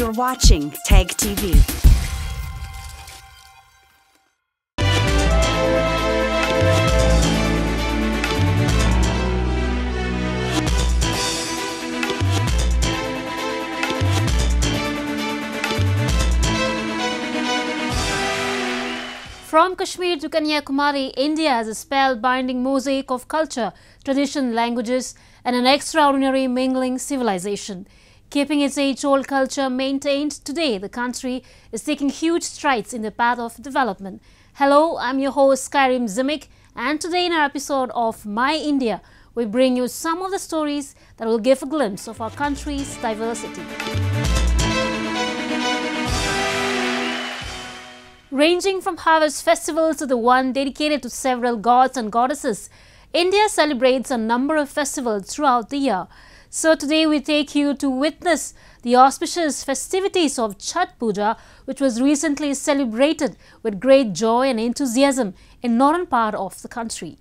You're watching Tag TV. From Kashmir to Kanyakumari, India has a spellbinding mosaic of culture, tradition, languages and an extraordinary mingling civilization. Keeping its age-old culture maintained, today the country is taking huge strides in the path of development. Hello, I'm your host Skyrim Zimik, and today in our episode of My India, we bring you some of the stories that will give a glimpse of our country's diversity. Ranging from harvest festivals to the one dedicated to several gods and goddesses, India celebrates a number of festivals throughout the year. So today we take you to witness the auspicious festivities of Chhath Puja, which was recently celebrated with great joy and enthusiasm in northern part of the country.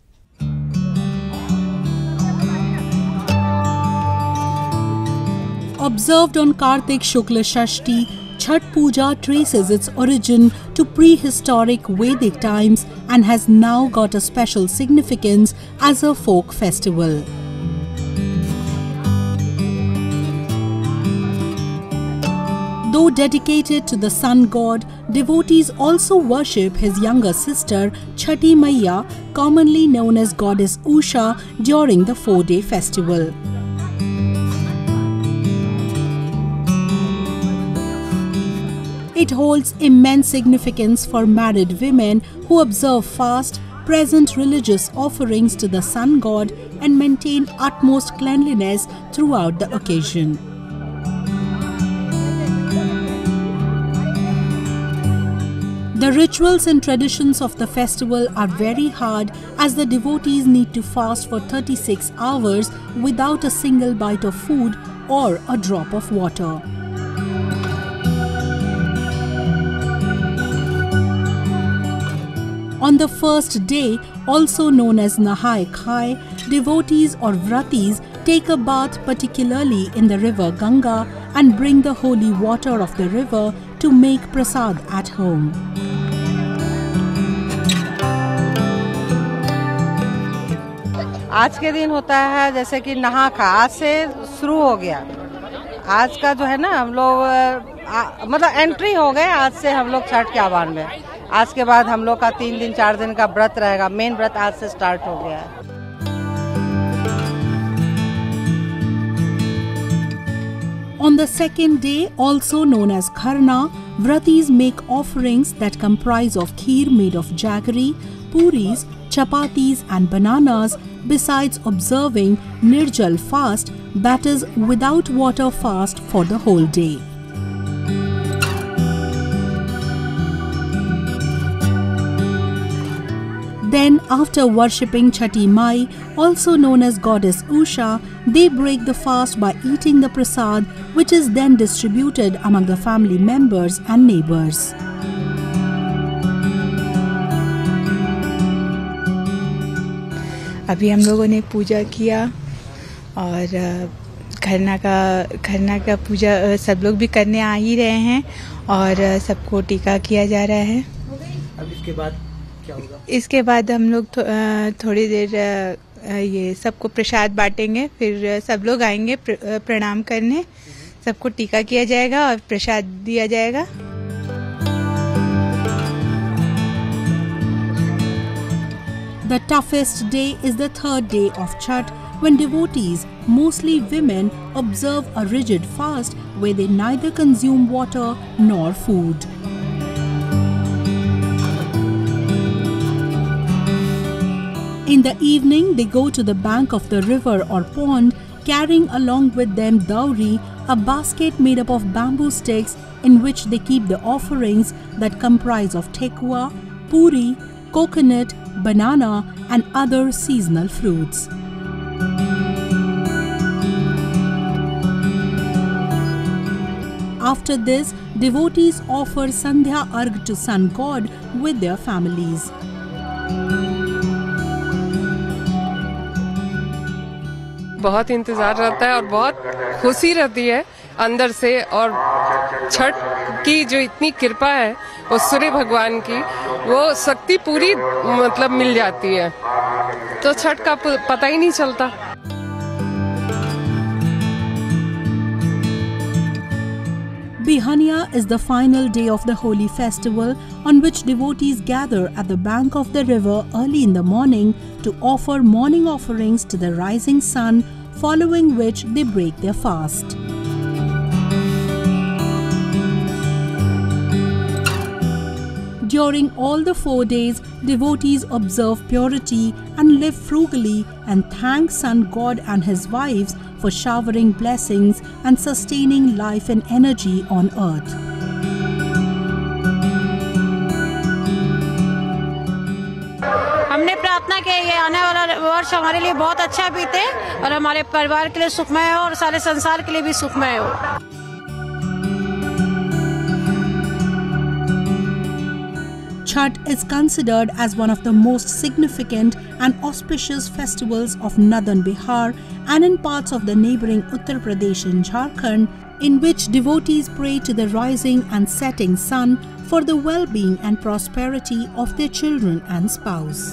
Observed on Kartik Shukla Shashti, Chhath Puja traces its origin to prehistoric Vedic times and has now got a special significance as a folk festival. Though dedicated to the sun god, devotees also worship his younger sister Chhati Maiya, commonly known as goddess Usha, during the 4-day festival. It holds immense significance for married women who observe fast, present religious offerings to the sun god and maintain utmost cleanliness throughout the occasion. The rituals and traditions of the festival are very hard, as the devotees need to fast for 36 hours without a single bite of food or a drop of water. On the first day, also known as Nahai Khai, devotees or vratis take a bath, particularly in the river Ganga, and bring the holy water of the river to make prasad at home. आज के दिन होता है जैसे कि नहा खा, आज से शुरू हो गया। आज का जो है ना हम लोग मतलब एंट्री हो गए, आज से हम लोग छठ के आह्वान में। आज के बाद हम लोग का 3 दिन 4 दिन का व्रत रहेगा। मेन व्रत आज से स्टार्ट हो गया है। On the second day, also known as Kharna, vratis make offerings that comprise of kheer made of jaggery, puris, chapatis and bananas, besides observing Nirjal fast, that is without water fast, for the whole day. Then, after worshipping Chhati Mai, also known as goddess Usha, they break the fast by eating the prasad, which is then distributed among the family members and neighbors. अभी हम लोगों ने पूजा किया और खरना का पूजा सब लोग भी करने आ ही रहे हैं और सबको टीका किया जा रहा है। अब इसके बाद क्या होगा? इसके बाद हम लोग थोड़ी देर ये सबको प्रसाद बांटेंगे, फिर सब लोग आएंगे प्रणाम करने, सबको टीका किया जाएगा और प्रसाद दिया जाएगा। The toughest day is the 3rd day of Chhath, when devotees, mostly women, observe a rigid fast where they neither consume water nor food. In the evening, they go to the bank of the river or pond, carrying along with them dowry, a basket made up of bamboo sticks in which they keep the offerings that comprise of tekua, puri, coconut, banana and other seasonal fruits. After this, devotees offer Sandhya Arg to sun god with their families. बहुत इंतजार रहता है और बहुत खुशी रहती है अंदर से, और छठ की जो इतनी कृपा है वो सूर्य भगवान की, वो शक्ति पूरी मतलब मिल जाती है, तो छठ का पता ही नहीं चलता। Bihania is the final day of the holy festival, on which devotees gather at the bank of the river early in the morning to offer morning offerings to the rising sun, following which they break their fast. During all the 4 days, devotees observe purity and live frugally and thank Sun God and his wives for showering blessings and sustaining life and energy on earth. हमने प्रार्थना की ये आने वाला वर्ष हमारे लिए बहुत अच्छा बीते और हमारे परिवार के लिए सुखमय हो और सारे संसार के लिए भी सुखमय हो। Chhath is considered as one of the most significant and auspicious festivals of northern Bihar and in parts of the neighboring Uttar Pradesh and Jharkhand, in which devotees pray to the rising and setting sun for the well-being and prosperity of their children and spouse.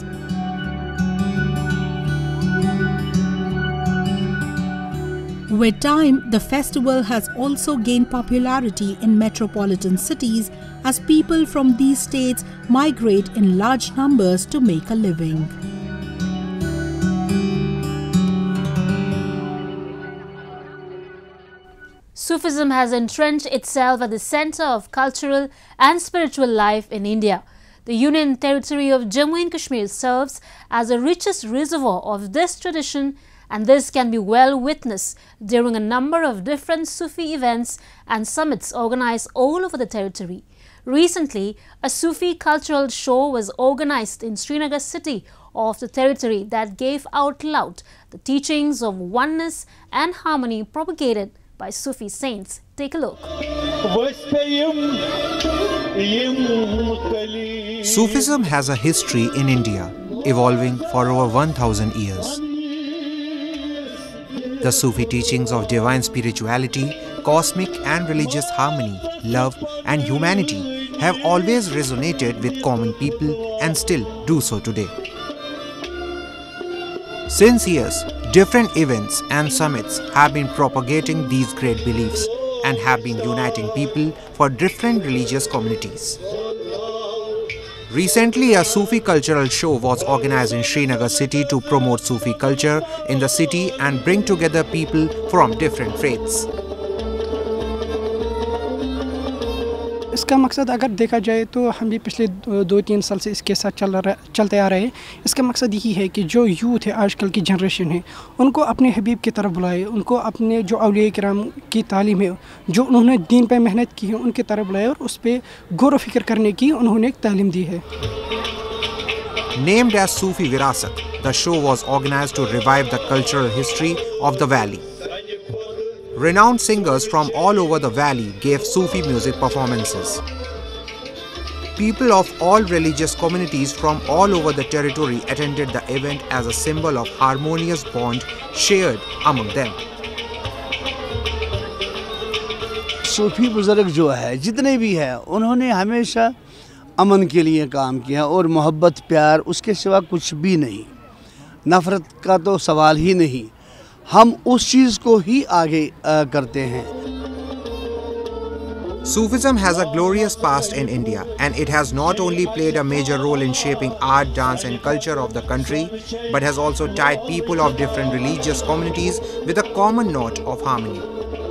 With time, the festival has also gained popularity in metropolitan cities as people from these states migrate in large numbers to make a living. Sufism has entrenched itself at the center of cultural and spiritual life in India. The Union Territory of Jammu and Kashmir serves as the richest reservoir of this tradition, and this can be well witnessed during a number of different Sufi events and summits organized all over the territory. Recently, a Sufi cultural show was organized in Srinagar city of the territory that gave out loud the teachings of oneness and harmony propagated by Sufi saints. Take a look. Sufism has a history in India, evolving for over 1,000 years. The Sufi teachings of divine spirituality, cosmic and religious harmony, love and humanity have always resonated with common people and still do so today. Since years, different events and summits have been propagating these great beliefs and have been uniting people for different religious communities. Recently, a Sufi cultural show was organized in Srinagar city to promote Sufi culture in the city and bring together people from different faiths. इसका मकसद अगर देखा जाए तो हम भी पिछले 2-3 साल से इसके साथ चलते आ रहे हैं। इसका मकसद यही है कि जो यूथ है, आजकल की जनरेशन है, उनको अपने हबीब की तरफ बुलाए, उनको अपने जो औलिया किराम की तालीम है, जो उन्होंने दीन पे मेहनत की है, उनकी तरफ बुलाए और उस पे गौर व फिक्र करने की उन्होंने एक तालीम दी है। Named as Sufi Virasat, the show was organized to revive the cultural history of the valley. Renowned singers from all over the valley gave Sufi music performances. People of all religious communities from all over the territory attended the event as a symbol of harmonious bond shared among them. सूफी बुजुर्ग जो है, जितने भी हैं, उन्होंने हमेशा अमन के लिए काम किया और मोहब्बत प्यार, उसके सिवा कुछ भी नहीं। नफ़रत का तो सवाल ही नहीं। हम उस चीज़ को ही आगे करते हैं। Sufism has a glorious past in India, and it has not only played a major role in shaping art, dance and culture of the country, but has also tied people of different religious communities with a common knot of harmony.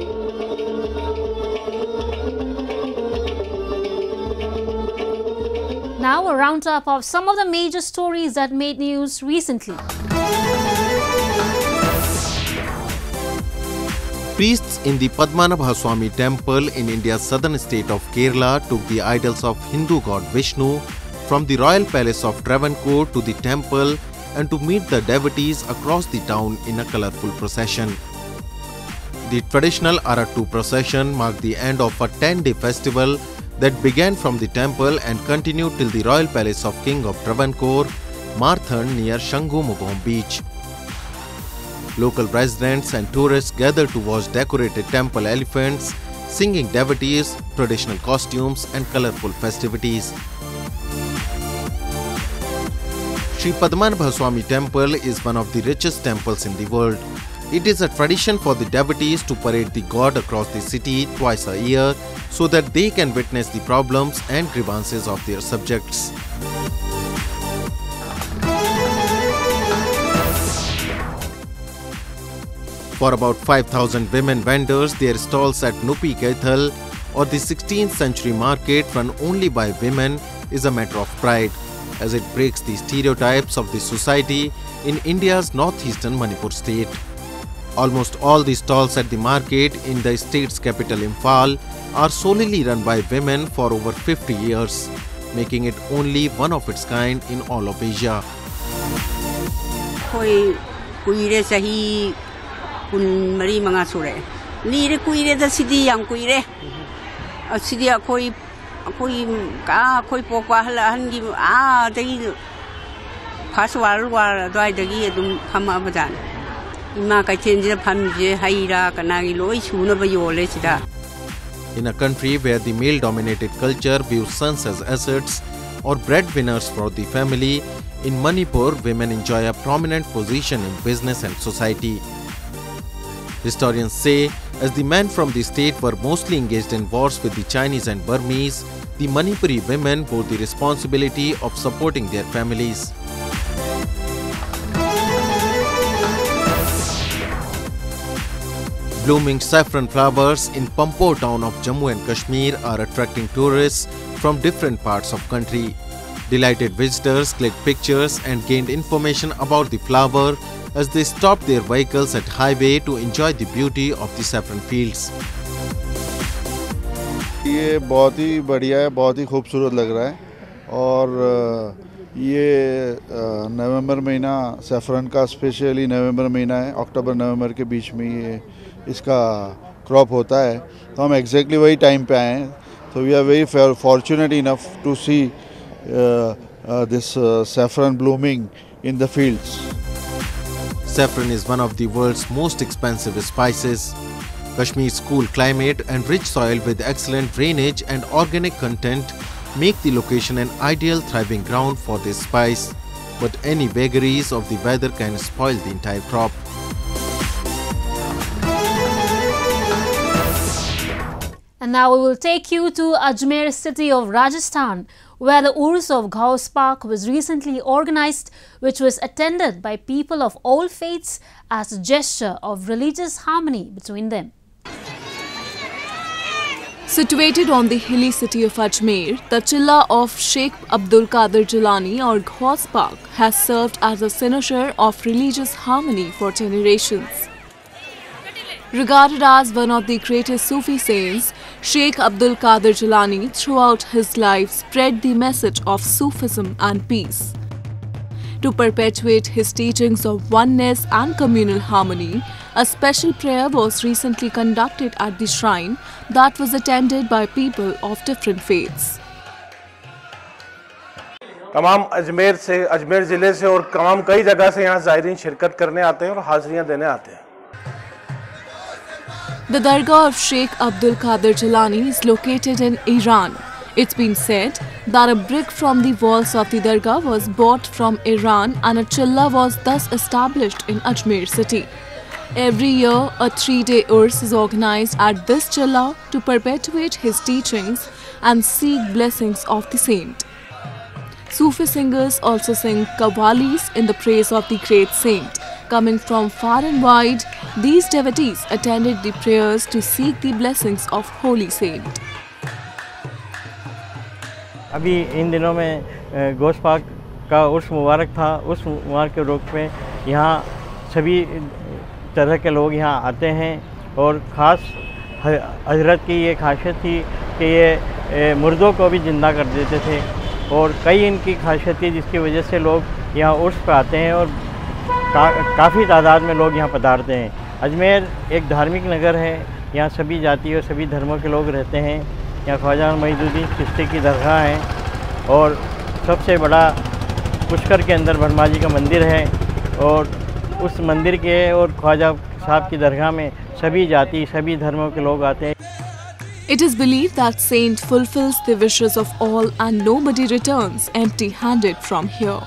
Now a roundup of some of the major stories that made news recently. Priests in the Padmanabha Swami temple in India's southern state of Kerala took the idols of Hindu god Vishnu from the royal palace of Travancore to the temple and to meet the devotees across the town in a colourful procession. The traditional Arattu procession marked the end of a 10-day festival that began from the temple and continued till the royal palace of King of Travancore, Marthand near Shangumugam beach. Local residents and tourists gathered to watch decorated temple elephants singing devotees, traditional costumes and colorful festivities. Sri Padmanabha Swami Temple is one of the richest temples in the world. It is a tradition for the devotees to parade the god across the city twice a year so that they can witness the problems and grievances of their subjects. For about 5,000 women vendors, their stalls at Nupi Kaithal or the 16th century market run only by women is a matter of pride, as it breaks the stereotypes of the society in India's northeastern Manipur state. Almost all the stalls at the market in the state's capital Imphal are solely run by women for over 50 years, making it only one of its kind in all of Asia. In a country where the male-dominated culture views sons as assets or breadwinners for the family, in Manipur, women enjoy a prominent position in business and society. Historians say, as the men from the state were mostly engaged in wars with the Chinese and Burmese, the Manipuri women bore the responsibility of supporting their families. Blooming saffron flowers in Pampore town of Jammu and Kashmir are attracting tourists from different parts of country. Delighted visitors clicked pictures and gained information about the flower as they stopped their vehicles at highway to enjoy the beauty of the saffron fields. ये बहुत ही बढ़िया है, बहुत ही खूबसूरत लग रहा है और ये नवंबर महीना सैफरन का स्पेशली नवंबर महीना है, अक्टूबर नवंबर के बीच में ये इसका क्रॉप होता है, तो हम एग्जैक्टली वही टाइम पे आए हैं. So we are very fortunate enough to see this saffron blooming in the fields. Saffron is one of the world's most expensive spices. Kashmir's cool climate and rich soil with excellent drainage and organic content make the location an ideal thriving ground for this spice. But any vagaries of the weather can spoil the entire crop. And now we will take you to Ajmer city of Rajasthan, where the Urs of Ghaus Park was recently organized, which was attended by people of all faiths as a gesture of religious harmony between them. Situated on the hilly city of Ajmer, the Chilla of Sheikh Abdul Qadir Jilani or Ghaus Park has served as a cynosure of religious harmony for generations. Regarded as one of the greatest Sufi saints, Sheikh Abdul Qadir Jilani throughout his life spread the message of Sufism and peace. To perpetuate his teachings of oneness and communal harmony, a special prayer was recently conducted at the shrine that was attended by people of different faiths. तमाम अजमेर ज़िले से और तमाम कई जगह से यहाँ ज़ायरीन शिरकत करने आते हैं और हाज़िरियाँ देने आते हैं. The Dargah of Sheikh Abdul Qadir Jilani is located in Iran. It's been said that a brick from the walls of the Dargah was bought from Iran and a chilla was thus established in Ajmer city. Every year, a 3-day urs is organized at this chilla to perpetuate his teachings and seek blessings of the saint. Sufi singers also sing qawwalis in the praise of the great saint. Coming from far and wide, these devotees attended the prayers to seek the blessings of holy saint. अभी इन दिनों में घौस पाक का उर्स मुबारक था. उस मुबारक के रूप में यहाँ सभी तरह के लोग यहाँ आते हैं और ख़ास हजरत की ये खासियत थी कि ये मुर्दों को भी ज़िंदा कर देते थे और कई इनकी खासियत थी जिसकी वजह से लोग यहाँ उर्स पर आते हैं और काफ़ी तादाद में लोग यहाँ पधारते हैं. अजमेर एक धार्मिक नगर है, यहाँ सभी जाति और सभी धर्मों के लोग रहते हैं. यहाँ ख्वाजा मोइनुद्दीन चिश्ती की दरगाह है और सबसे बड़ा पुष्कर के अंदर ब्रह्मा जी का मंदिर है और उस मंदिर के और ख्वाजा साहब की दरगाह में सभी जाति सभी धर्मों के लोग आते हैं. It is believed that Saint fulfills the wishes of all and nobody returns empty-handed from here.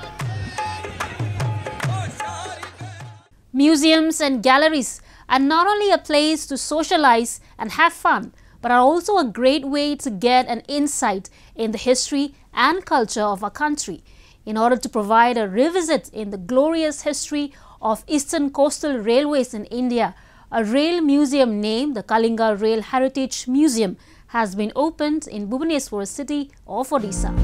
Museums and galleries are not only a place to socialize and have fun, but are also a great way to get an insight in the history and culture of our country. In order to provide a revisit in the glorious history of Eastern Coastal Railways in India, a rail museum named the Kalinga Rail Heritage Museum has been opened in Bhubaneswar city of Odisha.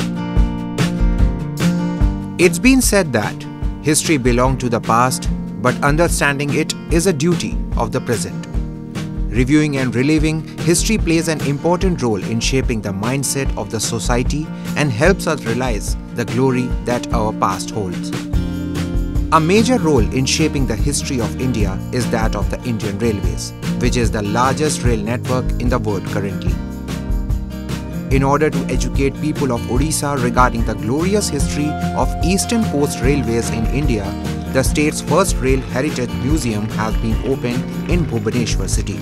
It's been said that history belongs to the past, but understanding it is a duty of the present. Reviewing and reliving history plays an important role in shaping the mindset of the society and helps us realize the glory that our past holds. A major role in shaping the history of India is that of the Indian Railways, which is the largest rail network in the world currently. In order to educate people of Odisha regarding the glorious history of Eastern Coast Railways in India, the state's first Rail Heritage Museum has been opened in Bhubaneswar city.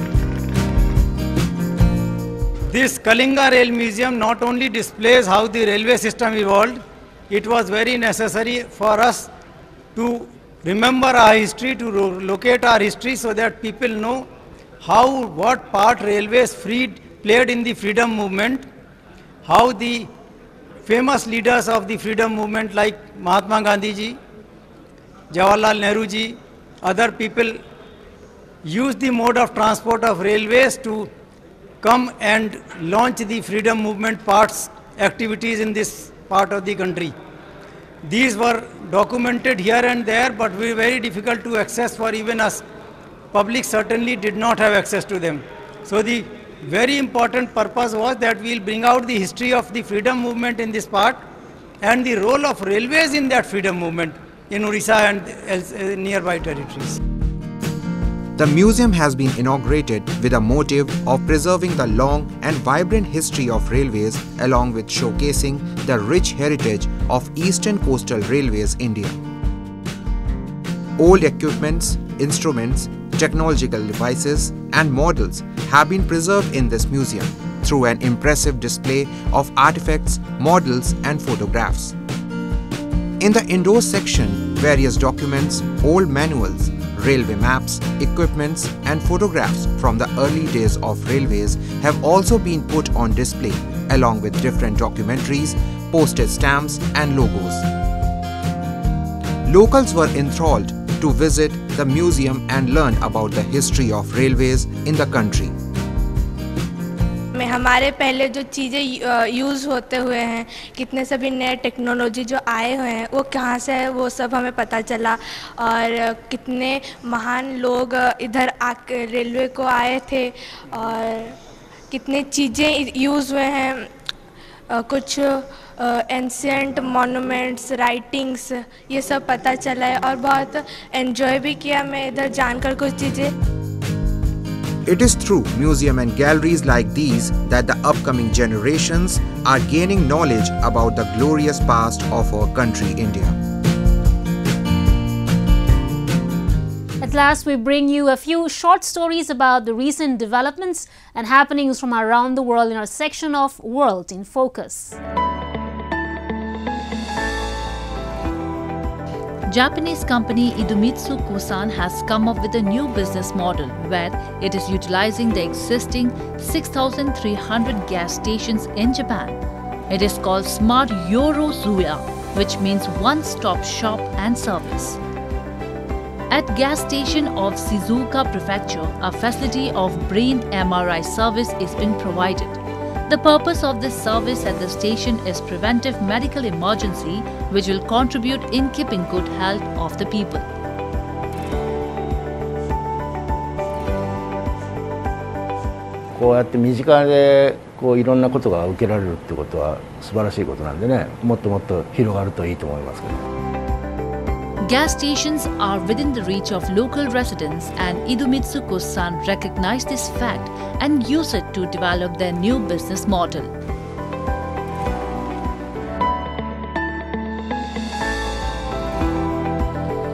This Kalinga Rail Museum not only displays how the railway system evolved, it was very necessary for us to remember our history, to locate our history so that people know what part railways played in the freedom movement, how the famous leaders of the freedom movement like Mahatma Gandhi ji, Jawaharlal Nehru ji, other people used the mode of transport of railways to come and launch the freedom movement activities in this part of the country. These were documented here and there, but were very difficult to access for even us. Public certainly did not have access to them. So the very important purpose was that we will bring out the history of the freedom movement in this part and the role of railways in that freedom movement in Odisha and nearby territories. The museum has been inaugurated with a motive of preserving the long and vibrant history of railways along with showcasing the rich heritage of Eastern Coastal Railways India. Old equipments, instruments, technological devices and models have been preserved in this museum through an impressive display of artifacts, models and photographs. In the indoor section, various documents, old manuals, railway maps, equipments and photographs from the early days of railways have also been put on display along with different documentaries, postage stamps and logos. Locals were enthralled to visit the museum and learn about the history of railways in the country. में हमारे पहले जो चीज़ें use होते हुए हैं, कितने सभी नए टेक्नोलॉजी जो आए हुए हैं वो कहाँ से है वो सब हमें पता चला और कितने महान लोग इधर आके रेलवे को आए थे और कितने चीज़ें यूज़ हुए हैं, कुछ एंशिएंट मॉन्यूमेंट्स, राइटिंग्स ये सब पता चला है और बहुत एंजॉय भी किया मैं इधर जानकर कुछ चीज़ें. It is through museum and galleries like these that the upcoming generations are gaining knowledge about the glorious past of our country, India. At last, we bring you a few short stories about the recent developments and happenings from around the world in our section of World in Focus. Japanese company Idemitsu Kosan has come up with a new business model where it is utilizing the existing 6,300 gas stations in Japan. It is called Smart Yorozuya, which means one-stop shop and service. At gas station of Shizuoka Prefecture, a facility of brain MRI service is being provided. The purpose of this service at the station is preventive medical emergency, which will contribute in keeping good health of the people. こうやって身近でいろんなことが受けられるってことは素晴らしいことなんでね、もっともっと広がるといいと思いますけど。 Gas stations are within the reach of local residents, and Idemitsu Kosan recognized this fact and used it to develop their new business model.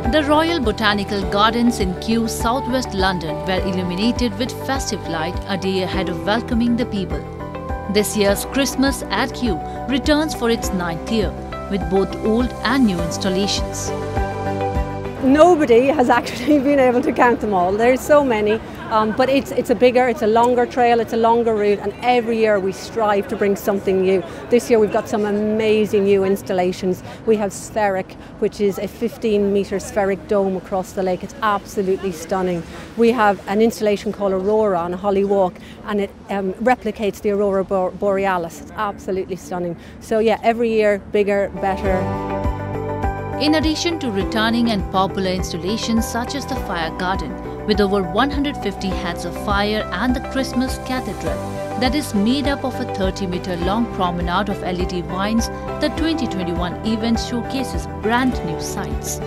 The Royal Botanical Gardens in Kew, southwest London were illuminated with festive light a day ahead of welcoming the people. This year's Christmas at Kew returns for its 9th year, with both old and new installations. Nobody has actually been able to count them all. There's so many, but it's a longer trail, it's a longer route, and every year we strive to bring something new. This year we've got some amazing new installations. We have Spheric, which is a 15-metre spheric dome across the lake. It's absolutely stunning. We have an installation called Aurora on Holly Walk, and it replicates the Aurora Borealis. It's absolutely stunning. So yeah, every year, bigger, better. In addition to returning and popular installations such as the Fire Garden, with over 150 heads of fire, and the Christmas Cathedral, that is made up of a 30-metre long promenade of LED vines, the 2021 event showcases brand new sights.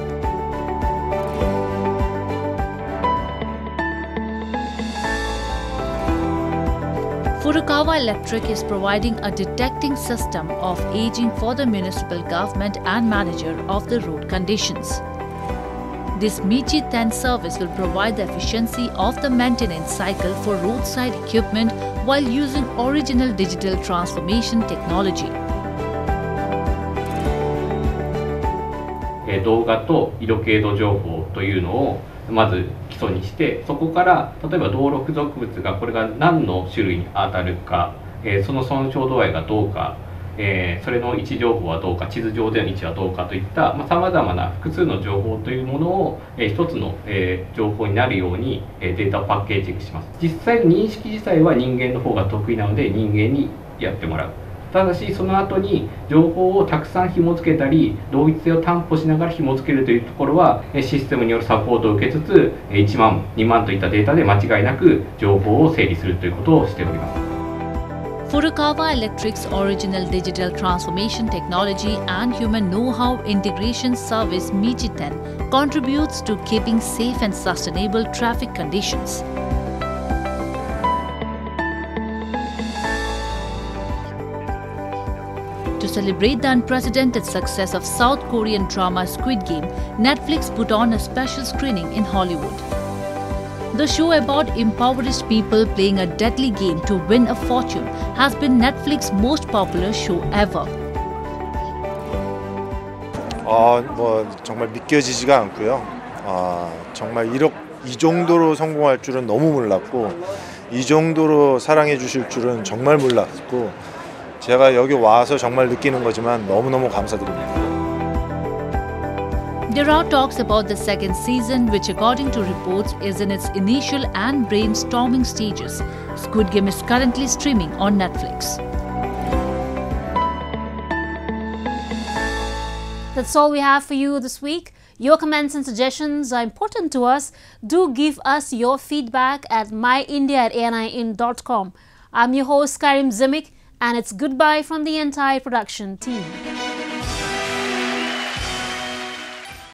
Furukawa Electric is providing a detecting system of aging for the municipal government and manager of the road conditions. This Michi 10 service will provide the efficiency of the maintenance cycle for roadside equipment while using original digital transformation technology. 動画と色経度情報というのをまず基礎にして、そこから例えば動力属物がこれが何の種類に当たるか、その損傷度合いがどうか、それの位置情報はどうか、地図上での位置はどうかといったさまざまな複数の情報というものを一つの情報になるようにデータをパッケージングします。実際の認識自体は人間の方が得意なので人間にやってもらう。ただしその後に情報をたくさん紐付けたり同一性を担保しながら紐付けるというところはシステムによるサポートを受けつつ1万、2万といったデータで間違いなく情報を整理するということをしております。 Furukawa Electric's original digital transformation technology and human know-how integration service Michi 10 contributes to keeping safe and sustainable traffic conditions. To celebrate the unprecedented success of South Korean drama Squid Game, Netflix put on a special screening in Hollywood. The show about impoverished people playing a deadly game to win a fortune has been Netflix's most popular show ever. 정말 믿겨지지가 않고요. 정말 이 정도로 성공할 줄은 너무 몰랐고 이 정도로 사랑해 주실 줄은 정말 몰랐고 제가 여기 와서 정말 느끼는 거지만 너무너무 감사드립니다. There are talks about the second season, which according to reports is in its initial and brainstorming stages. Squid Game is currently streaming on Netflix. That's all we have for you this week. Your comments and suggestions are important to us. Do give us your feedback at myindia@anin.com. I'm your host Karim Zimik, and it's goodbye from the entire production team.